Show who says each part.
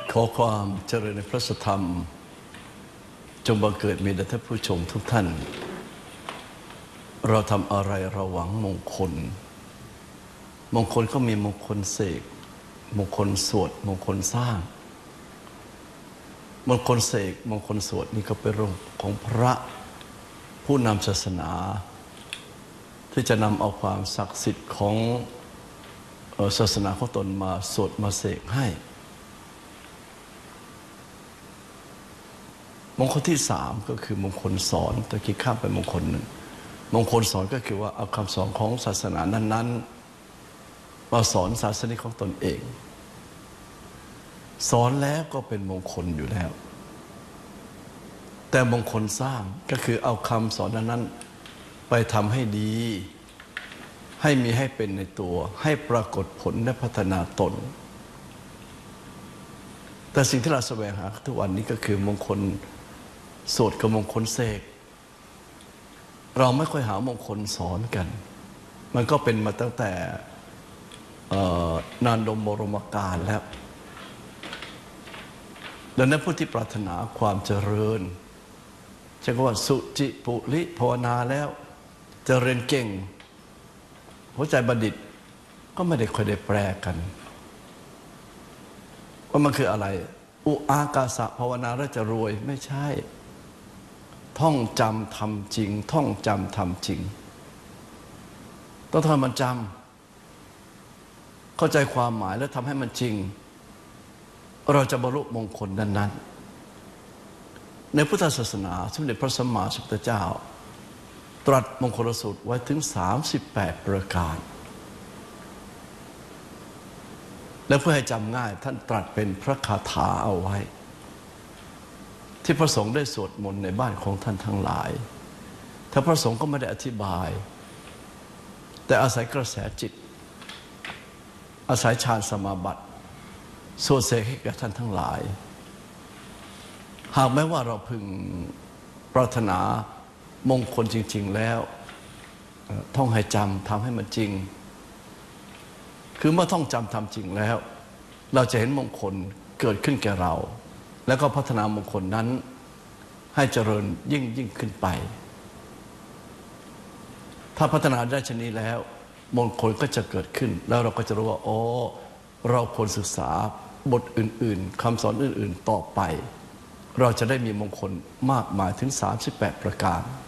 Speaker 1: ขอความเจริญในพระธรรมจงบังเกิดมีแด่ท่านผู้ชมทุกท่านเราทำอะไรเราหวังมงคลมงคลก็มีมงคลเสกมงคลสวดมงคลสร้างมงคลเสกมงคลสวดนี่ก็เป็นเรื่องของพระผู้นำศาสนาที่จะนำเอาความศักดิ์สิทธิ์ของศาสนาของตนมาสวดมาเสกให้มงคลที่สามก็คือมงคลสอนตะกี้ข้ามไปมงคลหนึ่งมงคลสอนก็คือว่าเอาคำสอนของศาสนานั้นๆมาสอนศาสนิกของตนเองสอนแล้วก็เป็นมงคลอยู่แล้วแต่มงคลสร้างก็คือเอาคำสอนนั้นไปทำให้ดีให้มีให้เป็นในตัวให้ปรากฏผลและพัฒนาตนแต่สิ่งที่เราแสวงหาทุกวันนี้ก็คือมงคลสวดกับมงคลเสกเราไม่ค่อยหามงคลสอนกันมันก็เป็นมาตั้งแต่นานดมบรมกาลแล้วดังนั้นผู้ที่ปรารถนาความเจริญใช้คำว่าสุจิปุริภาวนาแล้วเจริญเก่งหัวใจบัณฑิตก็ไม่ได้ค่อยได้แปลกันว่ามันคืออะไรอุอากาสะภาวนาแล้วจะรวยไม่ใช่ท่องจำทำจริงท่องจำทำจริงต้องทำมันจำเข้าใจความหมายแล้วทำให้มันจริงเราจะบรรลุมงคลนั้นๆในพุทธศาสนาสมเด็จพระสัมมาสัมพุทธเจ้าตรัสมงคลสูตรไว้ถึง38ประการและเพื่อให้จำง่ายท่านตรัสเป็นพระคาถาเอาไว้ที่พระสงฆ์ได้สวดมนต์ในบ้านของท่านทั้งหลายถ้าพระสงฆ์ก็ไม่ได้อธิบายแต่อาศัยกระแสจิตอาศัยฌานสมาบัติสวดเสกให้แก่ท่านทั้งหลายหากแม้ว่าเราพึงปรารถนามงคลจริงๆแล้วท่องให้จำทำให้มันจริงคือเมื่อท่องจำทำจริงแล้วเราจะเห็นมงคลเกิดขึ้นแก่เราแล้วก็พัฒนามงคลนั้นให้เจริญยิ่งขึ้นไปถ้าพัฒนาได้ชนี้แล้วมงคลก็จะเกิดขึ้นแล้วเราก็จะรู้ว่าอ๋อเราควรศึกษาบทอื่นๆคำสอนอื่นๆต่อไปเราจะได้มีมงคลมากมายถึง38ประการ